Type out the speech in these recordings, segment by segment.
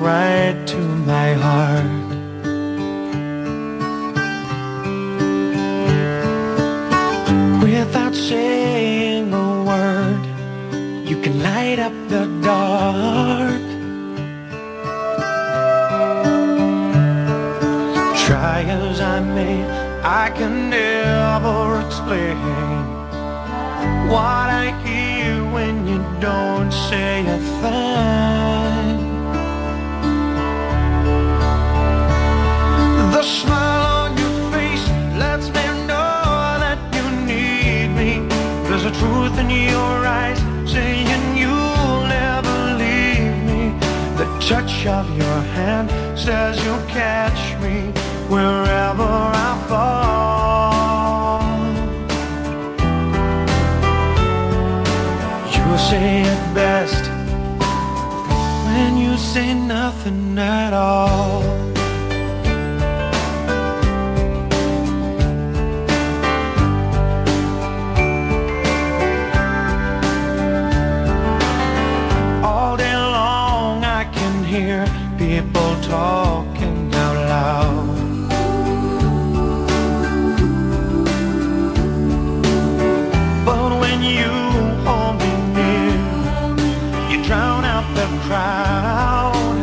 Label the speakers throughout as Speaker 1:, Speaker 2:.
Speaker 1: right to my heart. Without saying a word, you can light up the dark. Try as I may, I can never explain what I hear when you don't say a thing. The smile on your face lets me know that you need me. There's a truth in your eyes saying you'll never leave me. The touch of your hand says you'll catch me wherever I fall. You say it best when you say nothing at all. All day long I can hear people talking out loud. But when you hold me near, you drown out the crowd.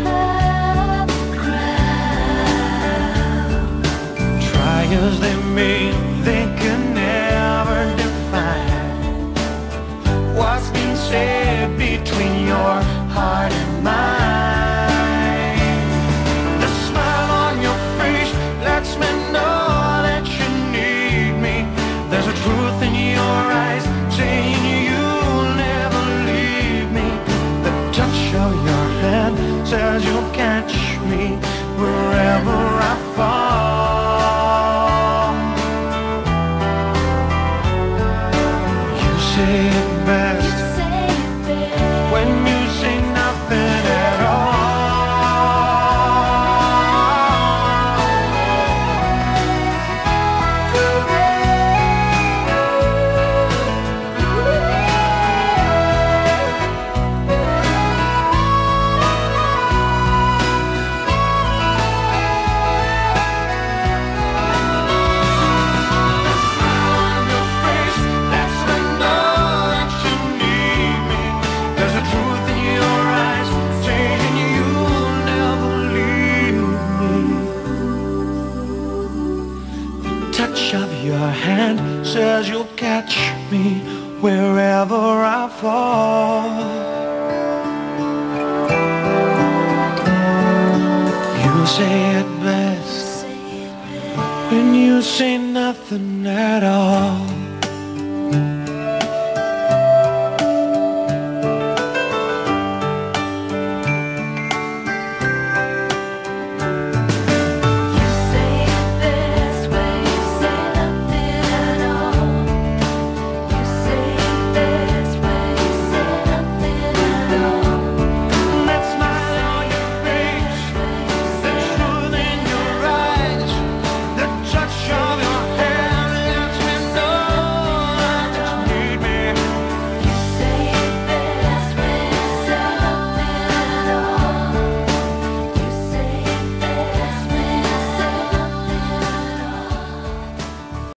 Speaker 1: Try as they may, they can never define what's been said between your heart and mine. The smile on your face lets me know that you need me. There's a truth in your eyes saying you'll never leave me. The touch of your hand says you'll catch me wherever I fall. You say it best when you say nothing at all. Touch of your hand says you'll catch me wherever I fall. You say it best when you say nothing at all.